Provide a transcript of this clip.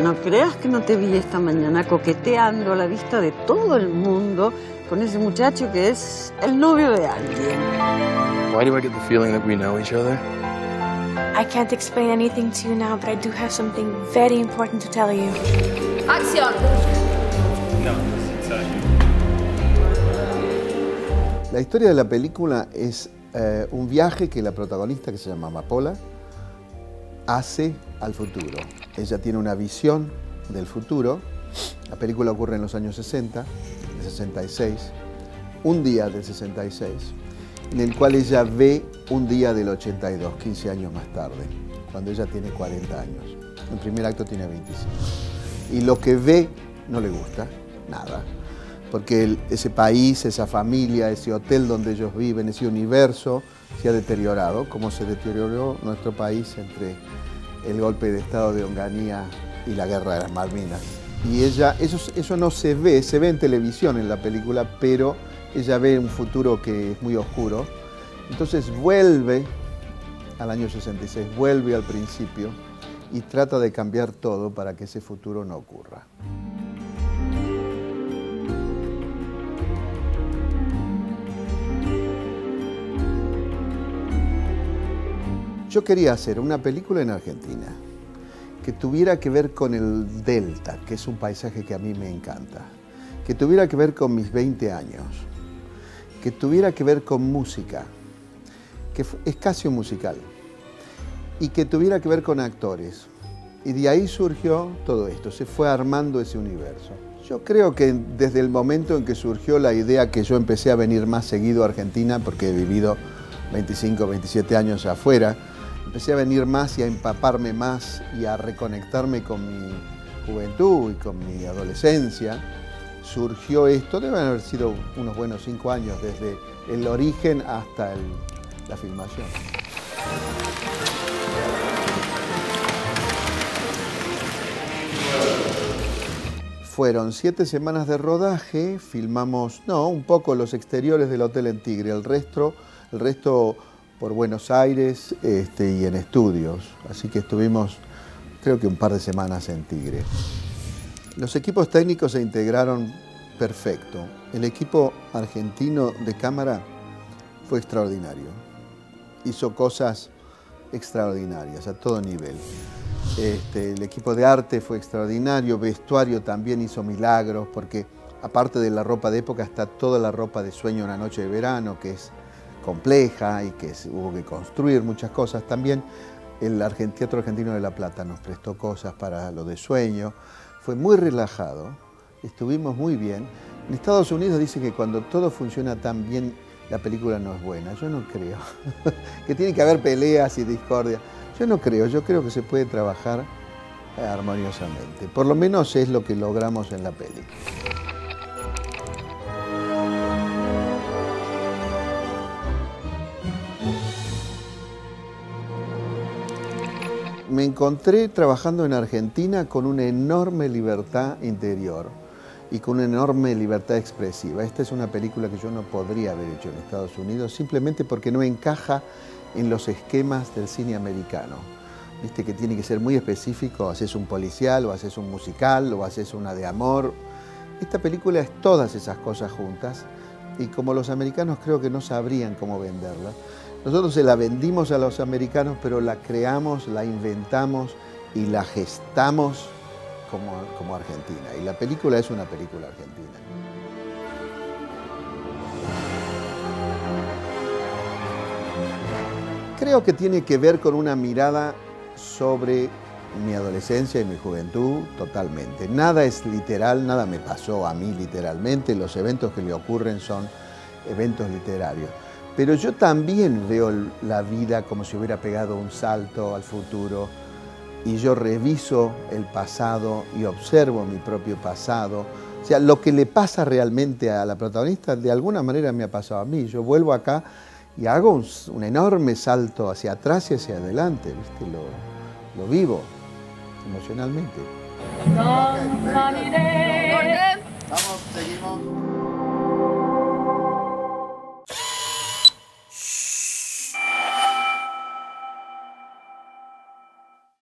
no creas que no te vi esta mañana coqueteando a la vista de todo el mundo con ese muchacho que es el novio de alguien. Why do I get the feeling that we know each other? I can't explain anything to you now, but I do have something very important to tell you. ¡Acción! No, La historia de la película es un viaje que la protagonista, que se llama Amapola, hace al futuro. Ella tiene una visión del futuro. La película ocurre en los años 60, del 66, un día del 66, en el cual ella ve un día del 82, 15 años más tarde, cuando ella tiene 40 años. El primer acto tiene 25. Y lo que ve no le gusta, nada, porque ese país, esa familia, ese hotel donde ellos viven, ese universo se ha deteriorado, como se deterioró nuestro país entre el golpe de Estado de Onganía y la Guerra de las Malvinas. Y ella, eso no se ve en televisión en la película, pero ella ve un futuro que es muy oscuro. Entonces vuelve al año 66, vuelve al principio y trata de cambiar todo para que ese futuro no ocurra. Yo quería hacer una película en Argentina que tuviera que ver con el Delta, que es un paisaje que a mí me encanta, que tuviera que ver con mis 20 años, que tuviera que ver con música, que es casi un musical, y que tuviera que ver con actores. Y de ahí surgió todo esto, se fue armando ese universo. Yo creo que desde el momento en que surgió la idea que yo empecé a venir más seguido a Argentina, porque he vivido 25, 27 años afuera, empecé a venir más y a empaparme más y a reconectarme con mi juventud y con mi adolescencia, surgió esto. Deben haber sido unos buenos 5 años, desde el origen hasta la filmación. Fueron 7 semanas de rodaje, filmamos, un poco los exteriores del hotel en Tigre, el resto por Buenos Aires y en estudios. Así que estuvimos, creo que un par de semanas en Tigre. Los equipos técnicos se integraron perfecto. El equipo argentino de cámara fue extraordinario. Hizo cosas extraordinarias a todo nivel. El equipo de arte fue extraordinario, vestuario también hizo milagros, porque aparte de la ropa de época está toda la ropa de Sueño una noche de verano, que es compleja y que hubo que construir muchas cosas. También el Teatro Argentino de La Plata nos prestó cosas para lo de Sueño. Fue muy relajado, estuvimos muy bien. En Estados Unidos dicen que cuando todo funciona tan bien, la película no es buena. Yo no creo. Que tiene que haber peleas y discordia. Yo no creo, yo creo que se puede trabajar armoniosamente. Por lo menos es lo que logramos en la película. Me encontré trabajando en Argentina con una enorme libertad interior y con una enorme libertad expresiva. Esta es una película que yo no podría haber hecho en Estados Unidos simplemente porque no encaja en los esquemas del cine americano. Viste que tiene que ser muy específico, haces un policial, o haces un musical, o haces una de amor. Esta película es todas esas cosas juntas y como los americanos creo que no sabrían cómo venderla. Nosotros se la vendimos a los americanos, pero la creamos, la inventamos y la gestamos como Argentina. Y la película es una película argentina. Creo que tiene que ver con una mirada sobre mi adolescencia y mi juventud totalmente. Nada es literal, nada me pasó a mí literalmente. Los eventos que le ocurren son eventos literarios. Pero yo también veo la vida como si hubiera pegado un salto al futuro y yo reviso el pasado y observo mi propio pasado. O sea, lo que le pasa realmente a la protagonista de alguna manera me ha pasado a mí. Yo vuelvo acá y hago un enorme salto hacia atrás y hacia adelante, ¿viste? Lo vivo emocionalmente. No, Vamos, seguimos.